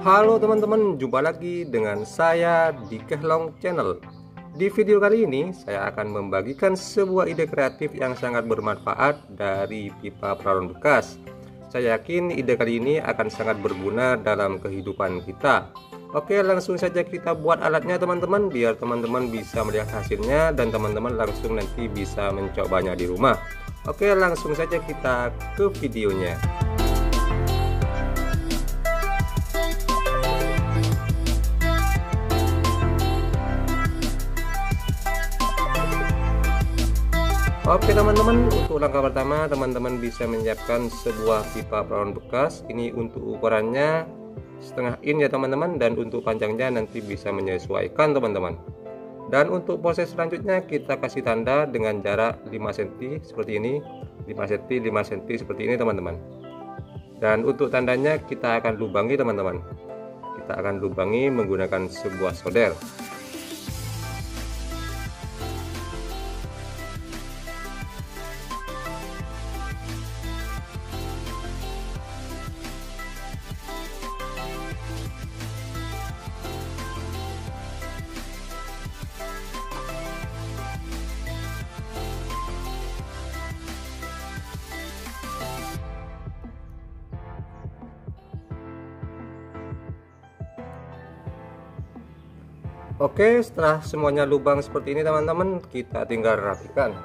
Halo teman-teman, jumpa lagi dengan saya di Kehlong Channel. Di video kali ini saya akan membagikan sebuah ide kreatif yang sangat bermanfaat dari pipa paralon bekas. Saya yakin ide kali ini akan sangat berguna dalam kehidupan kita. Oke, langsung saja kita buat alatnya teman-teman, biar teman-teman bisa melihat hasilnya dan teman-teman langsung nanti bisa mencobanya di rumah. Oke, langsung saja kita ke videonya. Oke teman-teman, untuk langkah pertama teman-teman bisa menyiapkan sebuah pipa paralon bekas. Ini untuk ukurannya setengah in ya teman-teman, dan untuk panjangnya nanti bisa menyesuaikan teman-teman. Dan untuk proses selanjutnya kita kasih tanda dengan jarak 5 cm seperti ini, 5 cm 5 cm seperti ini teman-teman. Dan untuk tandanya kita akan lubangi teman-teman. Kita akan lubangi menggunakan sebuah solder. Oke, setelah semuanya lubang seperti ini teman-teman, kita tinggal rapikan.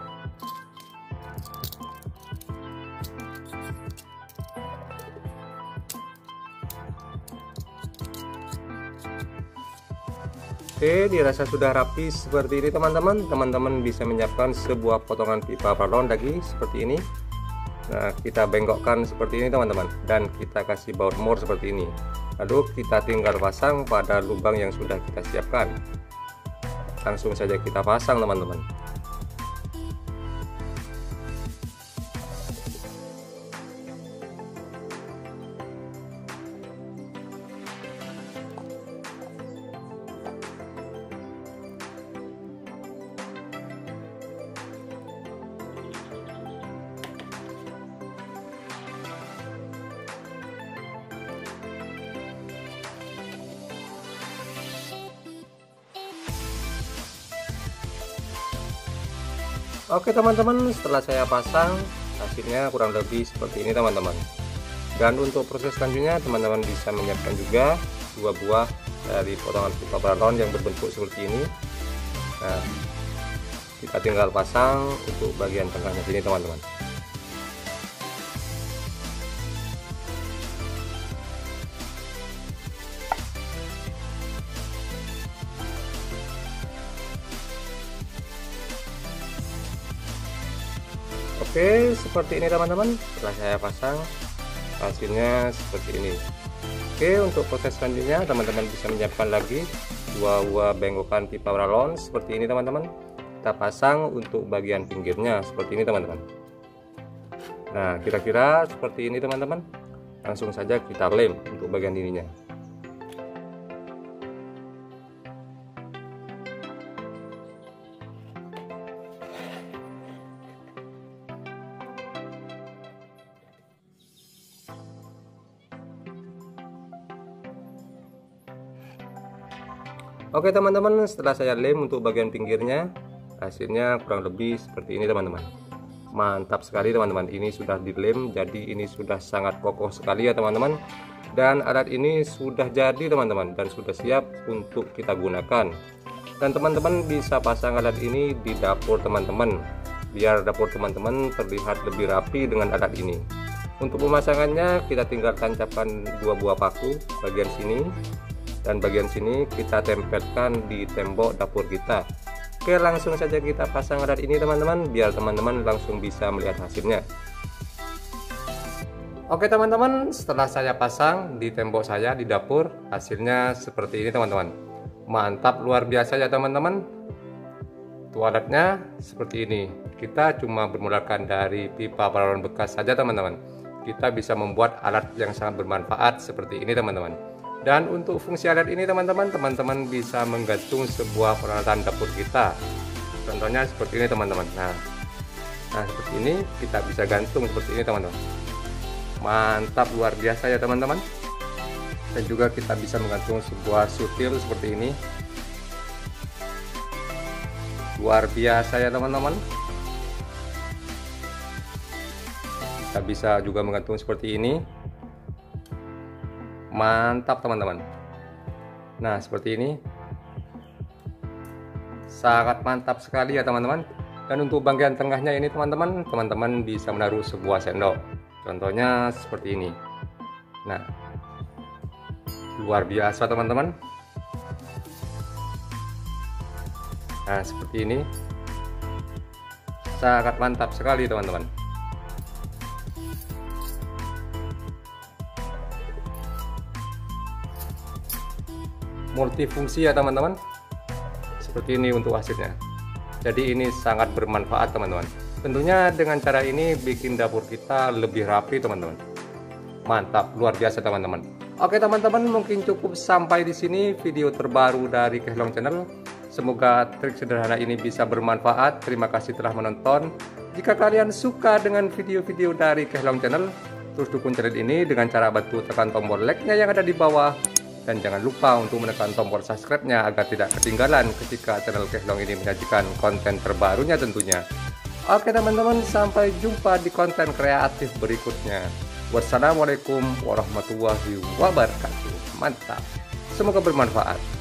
Oke, dirasa sudah rapi seperti ini teman-teman. Teman-teman bisa menyiapkan sebuah potongan pipa paralon lagi seperti ini. Nah, kita bengkokkan seperti ini teman-teman, dan kita kasih baut mur seperti ini. Lalu kita tinggal pasang pada lubang yang sudah kita siapkan. Langsung saja kita pasang teman-teman. Oke teman-teman, setelah saya pasang hasilnya kurang lebih seperti ini teman-teman. Dan untuk proses selanjutnya teman-teman bisa menyiapkan juga dua buah dari potongan pipa paralon yang berbentuk seperti ini. Nah, kita tinggal pasang untuk bagian tengahnya sini teman-teman. Oke, seperti ini teman-teman. Setelah saya pasang hasilnya seperti ini. Oke, untuk proses selanjutnya teman-teman bisa menyiapkan lagi dua buah bengkokan pipa paralon seperti ini teman-teman. Kita pasang untuk bagian pinggirnya seperti ini teman-teman. Nah, kira-kira seperti ini teman-teman. Langsung saja kita lem untuk bagian ininya. Oke teman-teman, setelah saya lem untuk bagian pinggirnya, hasilnya kurang lebih seperti ini teman-teman. Mantap sekali teman-teman, ini sudah dilem, jadi ini sudah sangat kokoh sekali ya teman-teman. Dan alat ini sudah jadi teman-teman, dan sudah siap untuk kita gunakan. Dan teman-teman bisa pasang alat ini di dapur teman-teman, biar dapur teman-teman terlihat lebih rapi dengan alat ini. Untuk pemasangannya kita tinggal tancapkan dua buah paku bagian sini, dan bagian sini kita tempelkan di tembok dapur kita. Oke, langsung saja kita pasang alat ini teman-teman, biar teman-teman langsung bisa melihat hasilnya. Oke teman-teman, setelah saya pasang di tembok saya di dapur, hasilnya seperti ini teman-teman. Mantap, luar biasa ya teman-teman. Tuh alatnya seperti ini. Kita cuma bermodalkan dari pipa paralon bekas saja teman-teman. Kita bisa membuat alat yang sangat bermanfaat seperti ini teman-teman. Dan untuk fungsi alat ini teman-teman bisa menggantung sebuah peralatan dapur kita. Contohnya seperti ini teman-teman. Nah, seperti ini kita bisa gantung seperti ini teman-teman. Mantap, luar biasa ya teman-teman. Dan juga kita bisa menggantung sebuah sutil seperti ini. Luar biasa ya teman-teman. Kita bisa juga menggantung seperti ini. Mantap teman-teman. Nah seperti ini, sangat mantap sekali ya teman-teman. Dan untuk bagian tengahnya ini teman-teman bisa menaruh sebuah sendok. Contohnya seperti ini. Nah, luar biasa teman-teman. Nah seperti ini, sangat mantap sekali teman-teman. Multifungsi ya teman-teman. Seperti ini untuk hasilnya. Jadi ini sangat bermanfaat teman-teman. Tentunya dengan cara ini bikin dapur kita lebih rapi teman-teman. Mantap, luar biasa teman-teman. Oke teman-teman, mungkin cukup sampai di sini video terbaru dari Kehlong Channel. Semoga trik sederhana ini bisa bermanfaat. Terima kasih telah menonton. Jika kalian suka dengan video-video dari Kehlong Channel, terus dukung channel ini dengan cara bantu tekan tombol like-nya yang ada di bawah. Dan jangan lupa untuk menekan tombol subscribe-nya agar tidak ketinggalan ketika channel Kehlong ini menyajikan konten terbarunya tentunya. Oke teman-teman, sampai jumpa di konten kreatif berikutnya. Wassalamualaikum warahmatullahi wabarakatuh. Mantap. Semoga bermanfaat.